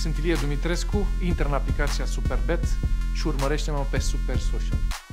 Sunt Ilie Dumitrescu, intră în aplicația Superbet și urmărește-mă pe Super Social.